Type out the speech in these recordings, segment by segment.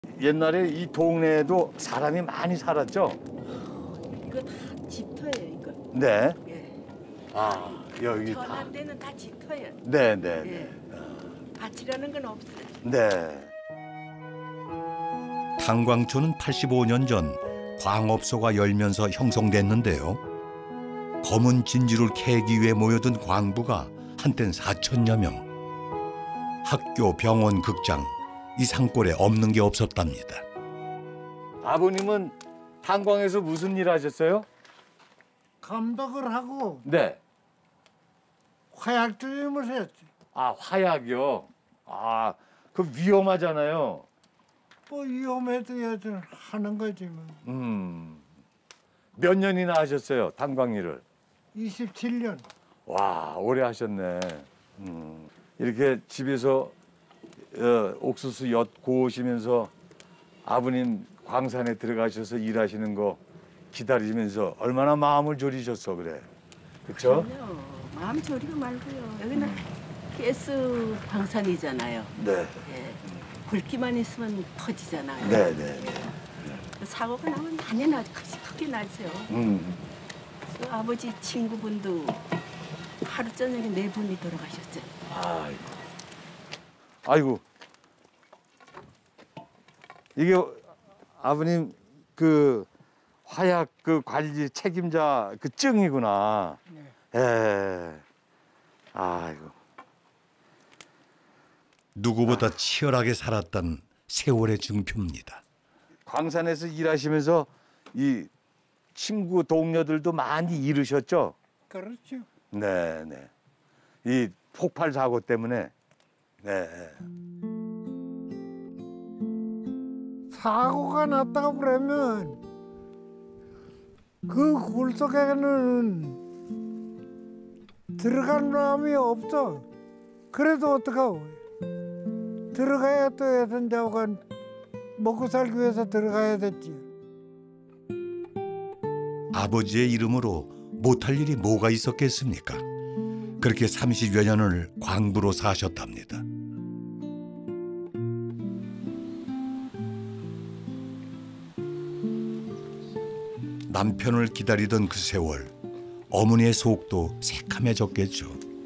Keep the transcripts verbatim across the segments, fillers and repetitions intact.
옛날에 이 동네에도 사람이 많이 살았죠? 이거 다 집터예요, 이거. 네. 예. 아, 여기 다. 전한 데는 다 집터예요. 네, 네, 예. 네. 밭이라는 건 없어요. 네. 탄광초는 팔십오 년 전 광업소가 열면서 형성됐는데요. 검은 진주를 캐기 위해 모여든 광부가 한땐 사천여 명. 학교, 병원, 극장, 이 산골에 없는 게 없었답니다. 아버님은 탄광에서 무슨 일 하셨어요? 감독을 하고 네. 화약 조임을 했지. 아, 화약이요? 아, 그 위험하잖아요. 뭐 위험해도 여튼 하는 거지 뭐. 음. 몇 년이나 하셨어요, 탄광 일을? 이십칠 년. 와, 오래 하셨네. 음. 이렇게 집에서 어, 옥수수 엿 고우시면서 아버님 광산에 들어가셔서 일하시는 거 기다리면서 얼마나 마음을 졸이셨어, 그래. 그렇죠? 그럼요. 마음 졸이고 말고요. 여기는 가스 광산이잖아요. 네. 예. 굵기만 있으면 터지잖아요. 네, 네. 그 사고가 나면 많이 나, 크게 나죠. 음. 그 아버지 친구분도 하루 저녁에 네 분이 돌아가셨죠. 아이고. 아이고. 이게 아버님 그 화약 그 관리 책임자 그 증이구나. 네. 예. 아이고. 누구보다 치열하게 살았던 세월의 증표입니다. 광산에서 일하시면서 이 친구 동료들도 많이 잃으셨죠? 그렇죠. 네, 네. 이 폭발 사고 때문에. 네. 사고가 났다고 그러면 그 굴 속에는 들어갈 마음이 없어. 그래도 어떡하고. 들어가야 또 여튼 자가 먹고 살기 위해서 들어가야 됐지. 아버지의 이름으로 못할 일이 뭐가 있었겠습니까? 그렇게 삼십여 년을 광부로 사셨답니다. 남편을 기다리던 그 세월, 어머니의 속도 새카매졌겠죠.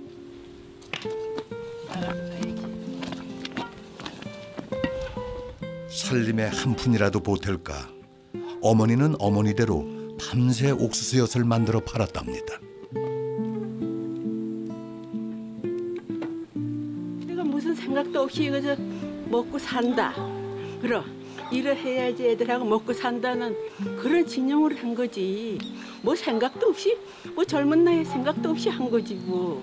살림에 한 푼이라도 보탤까, 어머니는 어머니대로 밤새 옥수수엿을 만들어 팔았답니다. 내가 무슨 생각도 없이 이것을 먹고 산다. 그럼 일을 해야지 애들하고 먹고 산다는 그런 진영으로 한 거지. 뭐 생각도 없이, 뭐 젊은 나이에 생각도 없이 한 거지 뭐.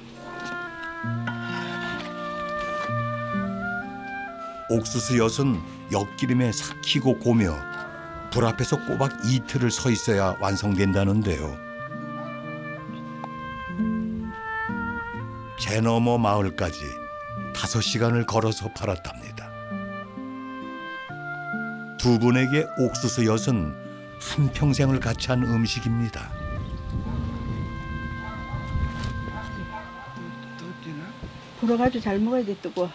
옥수수엿은 엿기름에 삭히고 고며 불 앞에서 꼬박 이틀을 서 있어야 완성된다는데요. 제너머 마을까지 다섯 시간을 걸어서 팔았답니다. 두 분에게 옥수수엿은 한평생을 같이 한 음식입니다. 불어가지고 잘 먹어야 돼, 뜨거워.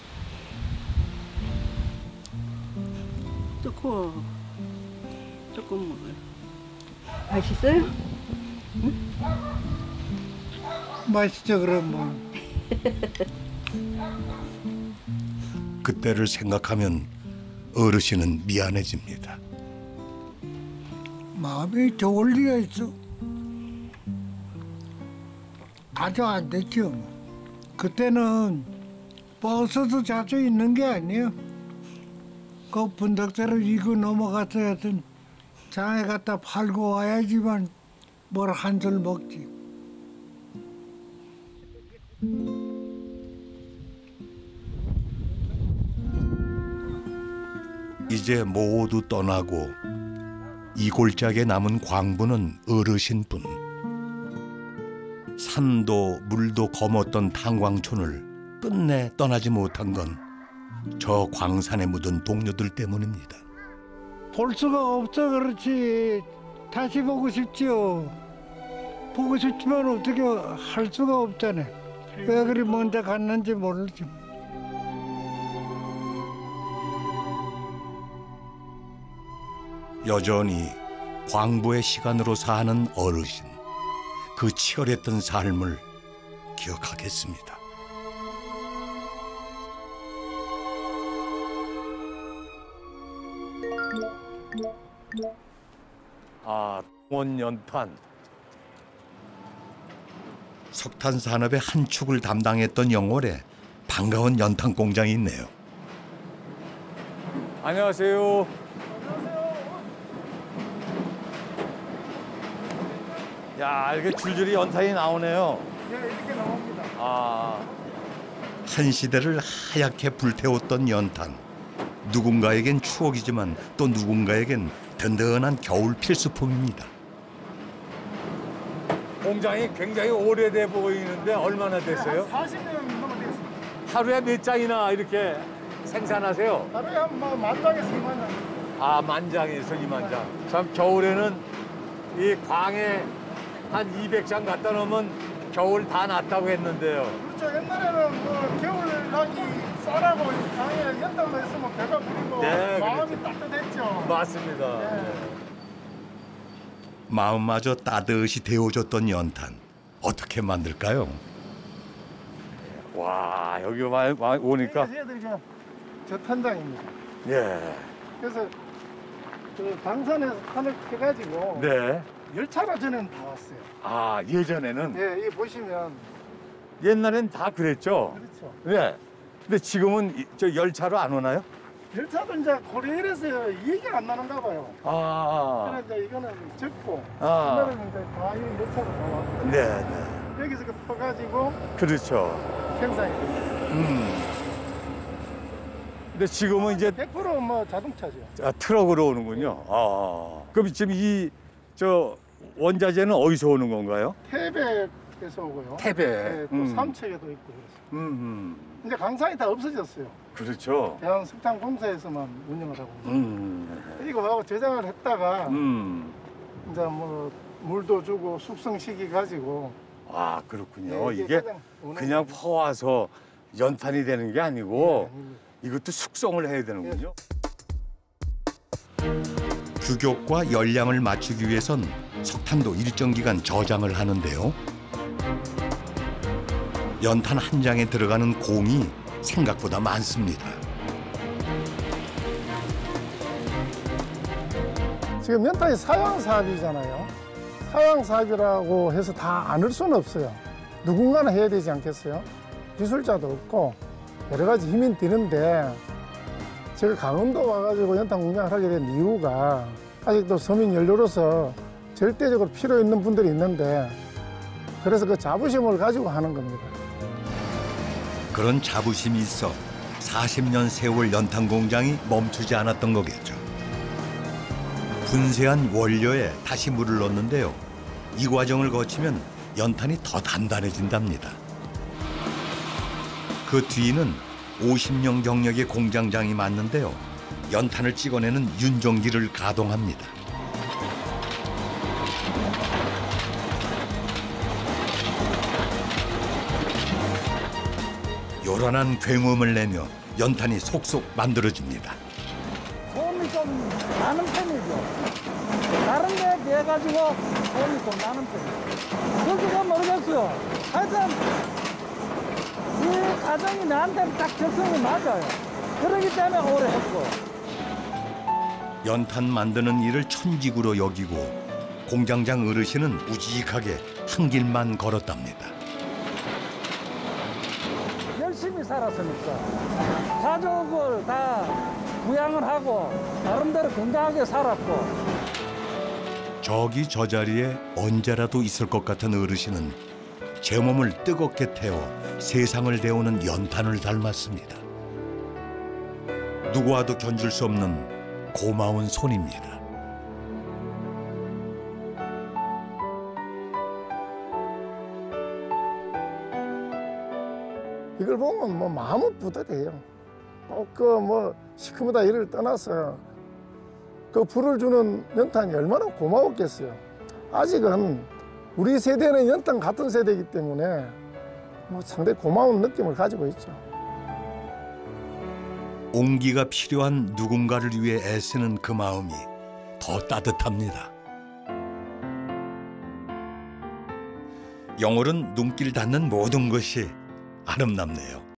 뜨거워. 조금 먹어요. 맛있어요? 응? 맛있죠 그럼 뭐. 그때를 생각하면 어르신은 미안해집니다. 마음이 좋을 리가 있어. 아주 안 됐죠. 그때는 버스도 자주 있는 게 아니에요. 그 분덕대로 이고 넘어가서 하여튼 장에 갖다 팔고 와야지만 뭘 한 술 먹지. 이제 모두 떠나고 이 골짜기에 남은 광부는 어르신뿐. 산도 물도 검었던 탄광촌을 끝내 떠나지 못한 건 저 광산에 묻은 동료들 때문입니다. 볼 수가 없어 그렇지. 다시 보고 싶지요. 보고 싶지만 어떻게 할 수가 없잖아요. 왜 그리 먼저 갔는지 모르지. 여전히 광부의 시간으로 사는 어르신, 그 치열했던 삶을 기억하겠습니다. 아, 동원 연탄. 석탄 산업의 한 축을 담당했던 영월에 반가운 연탄 공장이 있네요. 안녕하세요. 야, 이렇게 줄줄이 연탄이 나오네요. 네, 이렇게 나옵니다. 아, 한 시대를 하얗게 불태웠던 연탄. 누군가에겐 추억이지만 또 누군가에겐 든든한 겨울 필수품입니다. 공장이 굉장히 오래돼 보이는데 얼마나 됐어요? 사십 년 넘어 됐습니다. 하루에 몇 장이나 이렇게 생산하세요? 하루에 한뭐 만장에서 이만 장. 아, 만장에서 이만 장. 참 겨울에는 이 광에 한 이백 장 갖다 놓으면 겨울 다 났다고 했는데요. 그렇죠. 옛날에는 뭐 겨울 나기 쌀하고 강에 연탄만 있으면 배가 부리고 네, 마음이 그렇죠. 따뜻했죠. 맞습니다. 네. 마음마저 따뜻이 데워줬던 연탄. 어떻게 만들까요? 와, 여기 와, 와 오니까 저희들이 저탄장입니다. 예. 그래서 그 방산에서 탄을 캐가지고 네. 열차로 전에는 다 왔어요. 아, 예전에는 네, 이 보시면 옛날엔 다 그랬죠. 그렇죠. 네. 근데 지금은 이- 저 열차로 안 오나요? 열차도 이제 고려일에서 이익이 안 나는가 봐요. 아. 그래서 이제 이거는 적고 아. 옛날에는 이제 다 이 열차로 다 왔고 네, 네. 여기서 그 퍼가지고 그렇죠. 생산이 됩니다. 음. 근데 지금은 이제 백 퍼센트 뭐 자동차죠. 아, 트럭으로 오는군요. 아. 그럼 지금 이 저 원자재는 어디서 오는 건가요? 태백에서 오고요. 태백. 네, 또 음. 삼척에도 있고 그래서. 음, 음. 이제 강산이 다 없어졌어요. 그렇죠. 대한 석탄공사에서만 운영을 하고. 음. 이거 저장을 했다가 음. 이제 뭐 물도 주고 숙성시키 가지고 아, 그렇군요. 네, 이게 가장 오는 그냥 거죠. 퍼와서 연탄이 되는 게 아니고 네, 아닙니다. 이것도 숙성을 해야 되는군요. 규격과 열량을 맞추기 위해선 석탄도 일정 기간 저장을 하는데요. 연탄 한 장에 들어가는 공이 생각보다 많습니다. 지금 연탄이 사양 사업이잖아요. 사양 사업이라고 해서 다 안 할 수는 없어요. 누군가는 해야 되지 않겠어요? 기술자도 없고 여러 가지 힘이 드는데 제가 강원도 와가지고 연탄 공장을 하게 된 이유가 아직도 서민 연료로서 절대적으로 필요 있는 분들이 있는데 그래서 그 자부심을 가지고 하는 겁니다. 그런 자부심이 있어 사십 년 세월 연탄 공장이 멈추지 않았던 거겠죠. 분쇄한 원료에 다시 물을 넣는데요. 이 과정을 거치면 연탄이 더 단단해진답니다. 그 뒤는 오십 년 경력의 공장장이 맞는데요. 연탄을 찍어내는 윤정기를 가동합니다. 요란한 굉음을 내며 연탄이 속속 만들어집니다. 소음이 좀 나는 편이죠. 다른 데에 비해 가지고 소음이 좀 나는 편이죠. 그렇게 모르겠어요. 하여튼 이 과정이 나한테는 딱 적성이 맞아요. 그러기 때문에 오래 했고. 연탄 만드는 일을 천직으로 여기고 공장장 어르신은 우직하게 한 길만 걸었답니다. 열심히 살았으니까 가족을 다 부양을 하고 나름대로 건강하게 살았고. 저기 저 자리에 언제라도 있을 것 같은 어르신은 제 몸을 뜨겁게 태워 세상을 데우는 연탄을 닮았습니다. 누구와도 견줄 수 없는 고마운 손입니다. 이걸 보면 뭐 마음은 뿌듯해요. 또그뭐 시커멓다 이를 떠나서 그 불을 주는 연탄이 얼마나 고마웠겠어요. 아직은 우리 세대는 연탄 같은 세대이기 때문에 뭐 상당히 고마운 느낌을 가지고 있죠. 온기가 필요한 누군가를 위해 애쓰는 그 마음이 더 따뜻합니다. 영월은 눈길 닿는 모든 것이 아름답네요.